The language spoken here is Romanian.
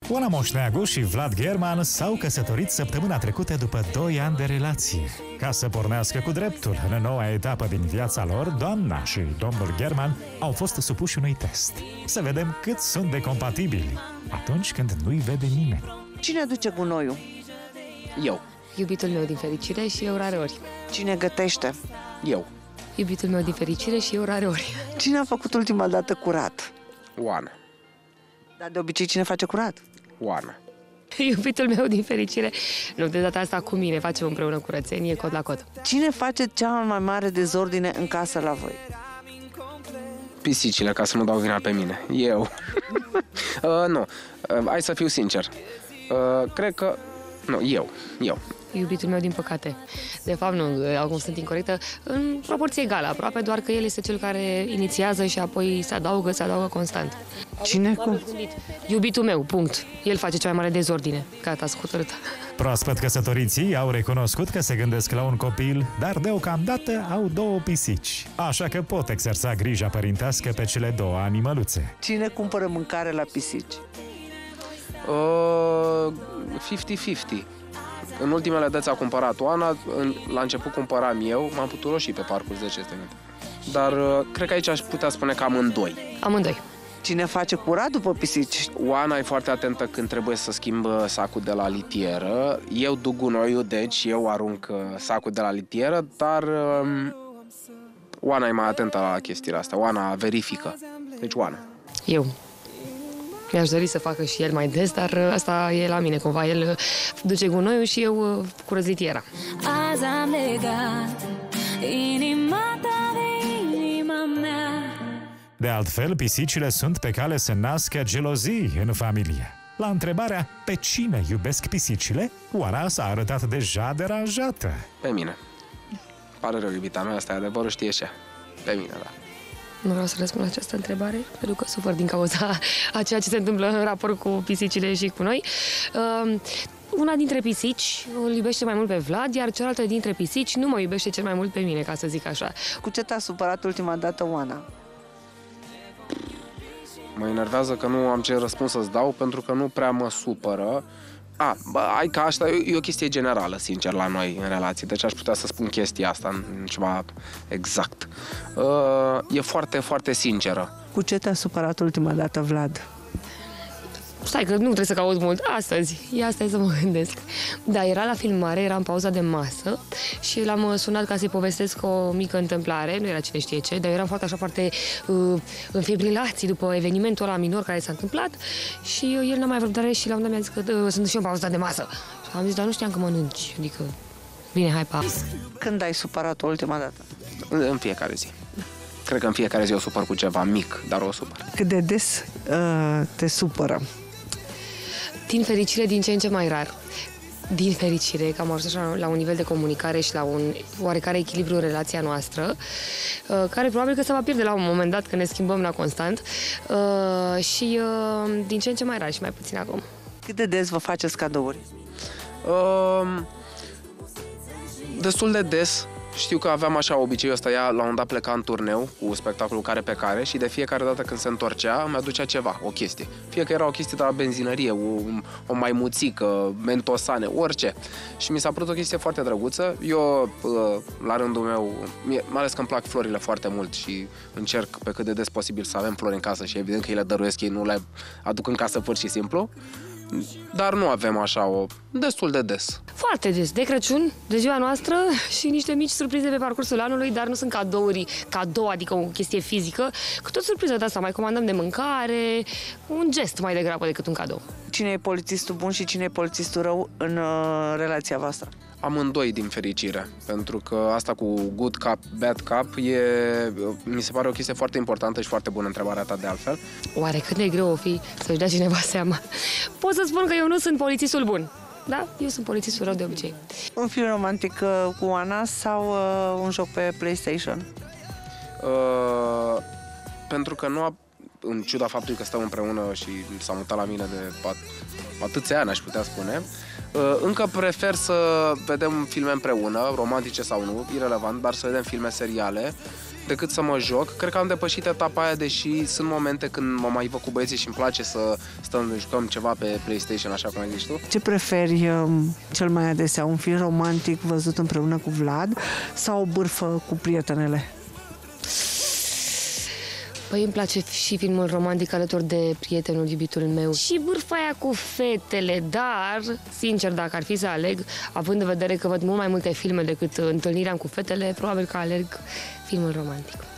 Oana Moșneagu și Vlad German s-au căsătorit săptămâna trecută după 2 ani de relație. Ca să pornească cu dreptul în noua etapă din viața lor, doamna și domnul German au fost supuși unui test. Să vedem cât sunt de compatibili atunci când nu-i vede nimeni. Cine duce gunoiul? Eu. Iubitul meu din fericire și eu rareori. Cine gătește? Eu. Iubitul meu din fericire și eu rareori. Cine a făcut ultima dată curat? Oana. Dar de obicei cine face curat? Oana. Iubitul meu din fericire. Nu, de data asta cu mine facem împreună curățenie, cod la cod. Cine face cea mai mare dezordine în casă la voi? Pisicile, ca să nu dau vina pe mine. Eu. Nu. Hai să fiu sincer. Cred că... Nu, eu. Iubitul meu, din păcate. De fapt, nu, acum sunt incorectă, în proporție egală aproape, doar că el este cel care inițiază și apoi se adaugă constant. Cine cu? Iubitul meu, punct. El face cea mai mare dezordine. Gata, sunt hotărâtă. Proaspăt căsătoriții au recunoscut că se gândesc la un copil, dar deocamdată au 2 pisici. Așa că pot exersa grija părintească pe cele 2 animăluțe. Cine cumpără mâncare la pisici? 50-50. În ultimele dăți a cumpărat Oana, la început cumpăram eu, m-am putut roșii pe parcurs 10 minute. Dar cred că aici aș putea spune că amândoi. Amândoi. Cine face curat după pisici? Oana e foarte atentă când trebuie să schimb sacul de la litieră. Eu duc gunoiul, deci eu arunc sacul de la litieră, dar Oana e mai atentă la chestiile astea. Oana verifică. Deci Oana. Eu. Mi-aș dori să facă și el mai des, dar asta e la mine cumva. El duce gunoiul și eu curăț litiera. Azi am legat inima ta de inima mea. De altfel, pisicile sunt pe cale să nască gelozii în familie. La întrebarea pe cine iubesc pisicile, Oana s-a arătat deja deranjată. Pe mine. Pare rău, iubita mea, asta e adevărul, știe ce. Pe mine, da. Nu vreau să răspund la această întrebare, pentru că sufăr din cauza a ceea ce se întâmplă în raport cu pisicile și cu noi. Una dintre pisici îl iubește mai mult pe Vlad, iar cealaltă dintre pisici nu mă iubește cel mai mult pe mine, ca să zic așa. Cu ce te-a supărat ultima dată Oana? Mă enervează că nu am ce răspuns să-ți dau, pentru că nu prea mă supără. Hai că asta e o chestie generală, sincer, la noi în relații. Deci aș putea să spun chestia asta în ceva exact. E foarte, foarte sinceră. Cu ce te-a supărat ultima dată Vlad? Stai că nu trebuie să caut mult. Astăzi. Ia stai să mă gândesc. Da, era la filmare, era în pauza de masă și l-am sunat ca să-i povestesc o mică întâmplare. Nu era cine știe ce, dar eram foarte înfibrilați după evenimentul ăla minor care s-a întâmplat și el n-a mai vrut tare și la un dat mi-a zis că sunt și eu în pauza de masă. Și am zis, dar nu știam că mănânci. Adică, bine, hai, pa. Când ai supărat ultima dată? În fiecare zi. Cred că în fiecare zi o supăr cu ceva mic, dar o supăr. Cât de des te supără? Din fericire, din ce în ce mai rar. Din fericire, că am ajuns așa la un nivel de comunicare și la un oarecare echilibru în relația noastră, care probabil că se va pierde la un moment dat, când ne schimbăm la constant, și din ce în ce mai rar și mai puțin acum. Cât de des vă faceți cadouri? Destul de des. Știu că aveam așa obiceiul ăsta, ea la un moment dat pleca în turneu cu spectacolul Care pe Care și de fiecare dată când se întorcea îmi aducea ceva, o chestie. Fie că era o chestie de la benzinărie, o maimuțică, mentosane, orice. Și mi s-a părut o chestie foarte drăguță. Eu, la rândul meu, mai ales că îmi plac florile foarte mult și încerc pe cât de des posibil să avem flori în casă și evident că îi le dăruiesc, ei nu le aduc în casă pur și simplu. Dar nu avem așa destul de des. Foarte des. De Crăciun, de ziua noastră și niște mici surprize pe parcursul anului, dar nu sunt cadou, adică o chestie fizică, cu tot surpriză de asta. Mai comandăm de mâncare, un gest mai degrabă decât un cadou. Cine e polițistul bun și cine e polițistul rău în relația voastră? Amândoi, din fericire, pentru că asta cu good cop, bad cop mi se pare o chestie foarte importantă și foarte bună întrebarea ta de altfel. Oare cât de greu o fi să-și dea cineva seama? Pot să spun că eu nu sunt polițistul bun. Da, eu sunt polițistul rău de obicei. Un film romantic cu Oana sau un joc pe PlayStation? Pentru că în ciuda faptului că stăm împreună și s-a mutat la mine de atâția ani, aș putea spune, încă prefer să vedem filme împreună, romantice sau nu, irelevant, dar să vedem filme seriale decât să mă joc. Cred că am depășit etapa aia, deși sunt momente când mă mai văd cu băieții și îmi place să stăm, jucăm ceva pe PlayStation, așa cum ai zis tu. Ce preferi cel mai adesea? Un film romantic văzut împreună cu Vlad sau o bârfă cu prietenele? Păi îmi place și filmul romantic alături de prietenul, iubitul meu. Și bârfa aia cu fetele, dar, sincer, dacă ar fi să aleg, având în vedere că văd mult mai multe filme decât întâlnirea cu fetele, probabil că alerg filmul romantic.